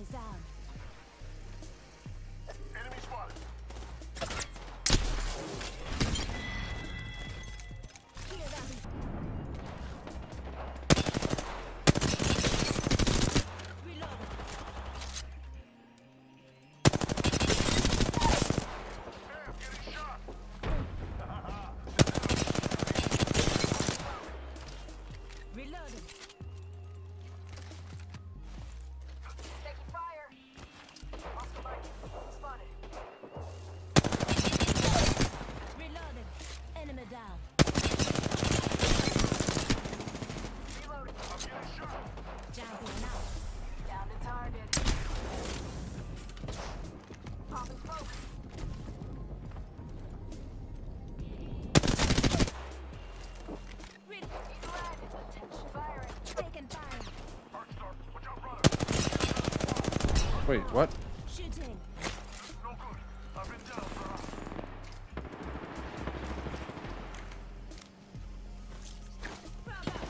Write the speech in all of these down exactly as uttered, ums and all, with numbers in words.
Enemies down. Enemy spotted. Clear that. Reload. Damn, getting shot. Reloading. Taking fire. Oscar Mike, spotted. Reloading. Enemy down. Reloading. I'm getting shot. Jumping out. Down to target. Popping smoke. Re- Need red. Attention. Firing. Taking fire. Arkstar, watch out, brother. Wait, what? Shooting. No good. I've been down, brother. Frog out.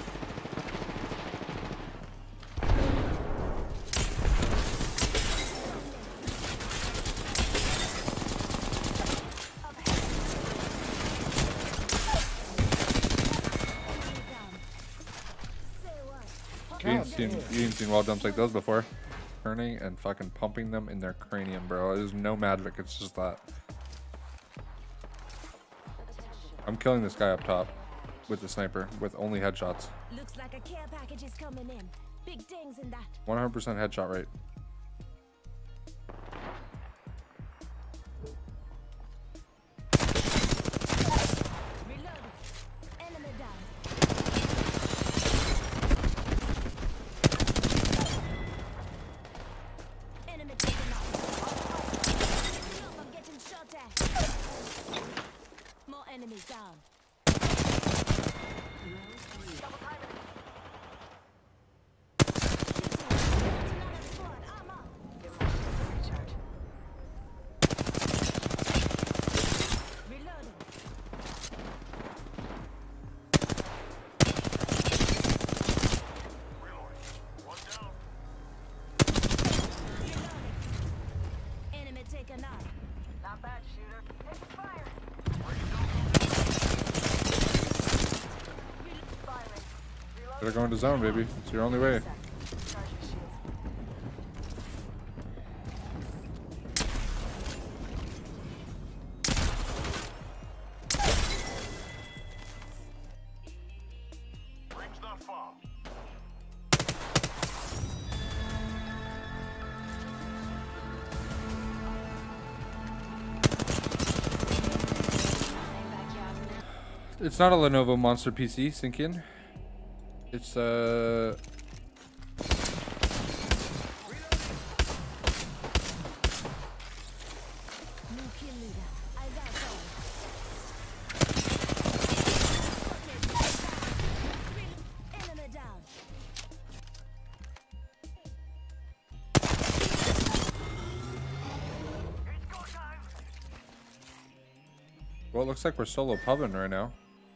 Enemy down. Say what? You ain't seen you ain't seen wall jumps like those before. Turning and fucking pumping them in their cranium, bro. There's no magic. It's just that. I'm killing this guy up top with the sniper with only headshots. Looks like a care package is coming in. Big dings in that. one hundred percent headshot rate. Reloading. Enemy down. Enemy taken out. Look, I'm getting shot at. More enemies down. Double timing. Another squad. Armor. Give my shields a recharge. Reloading. Reloading. One down. Reloading. Enemy taken out. Not bad, shooter. Taking fire. Firing. Reloading. Better go into zone, baby. It's your only way. Sec. Charge your shields. Ring's not far. It's not a Lenovo Monster P C, sink in. It's uh New kill leader. Eyes out. Enemy down. It's go time. well, it looks like we're solo pubbing right now.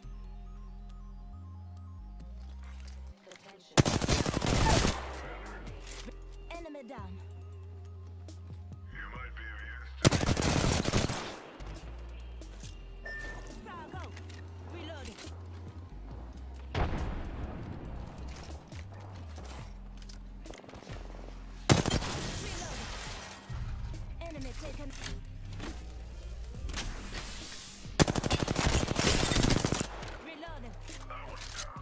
Enemy down. You might be of use to me. Frog out. Reloading. Reloading. Enemy taken. Reloading. That one's down.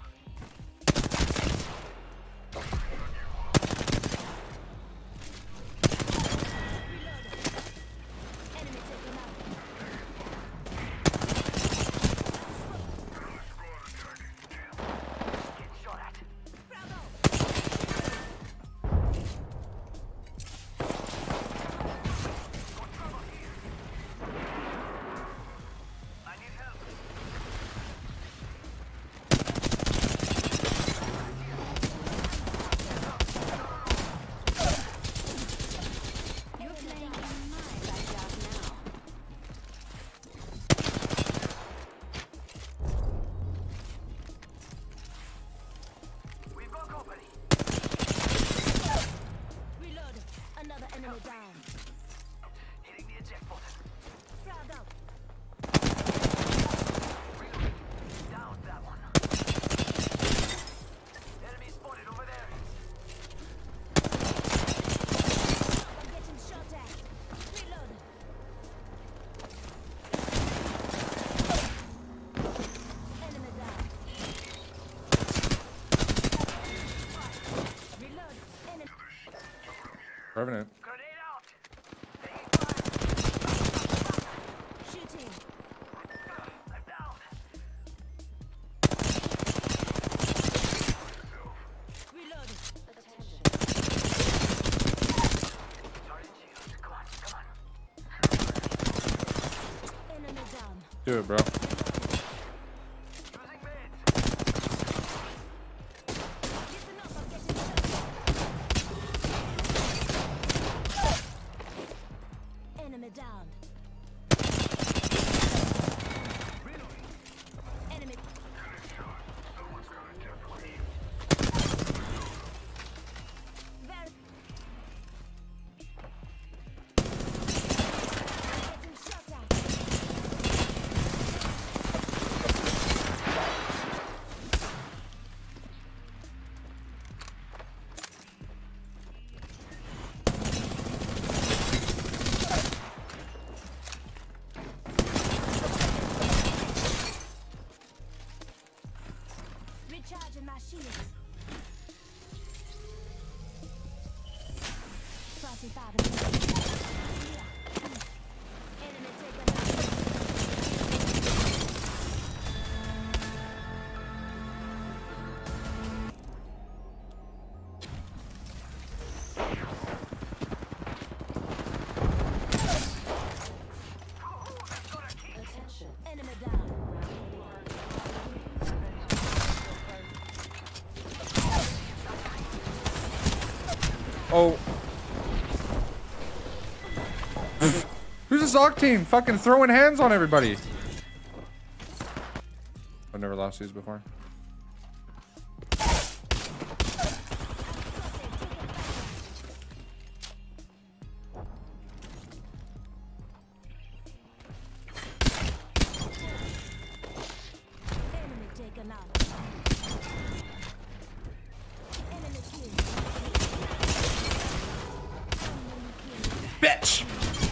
Revenant. Grenade out. Taking fire. Shooting. I'm down. Reloading. Charging shields. Come on, come on. Enemy down. Do it, bro. Using meds. Listen up, I'm getting shot. Enemy down. Enemy. Very. Getting shot at. Recharging my shields. forty-five. Enemy taken out. Enemy down. Oh. Who's this Octane fucking throwing hands on everybody? I've never lost these before. Enemy taken out. Enemy killed. Enemy killed. Bitch!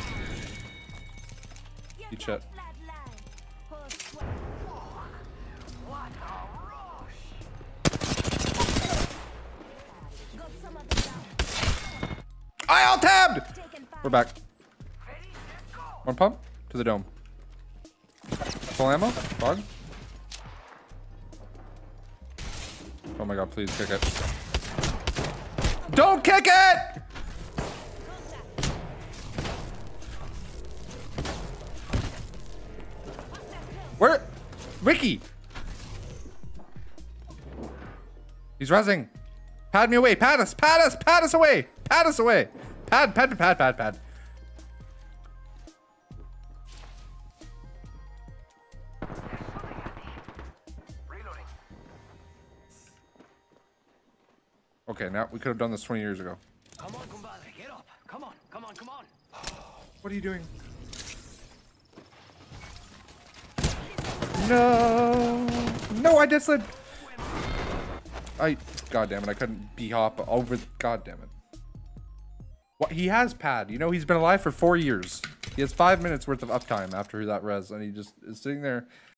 You Eat got shit. flat line. Horse sweat. What a rush. Got some of them down. I all tabbed! Taken fire. We're back. Ready, set, go. One pump to the dome. Full ammo? Fog? Oh my god, please kick it. Don't kick it! Contact. Where? Ricky! He's rezzing. Pad me away. Pad us. Pad us. Pad us away. Pad us away. Pad, pad, pad, pad, pad. Reloading. Okay, now we could have done this twenty years ago. Come on, compadre. Get up. Come on, come on, come on. What are you doing? No. No, I just said. I. God damn it. I couldn't b-hop over. God damn it. What? He has pad. You know, he's been alive for four years. He has five minutes worth of uptime after that res, and he just is sitting there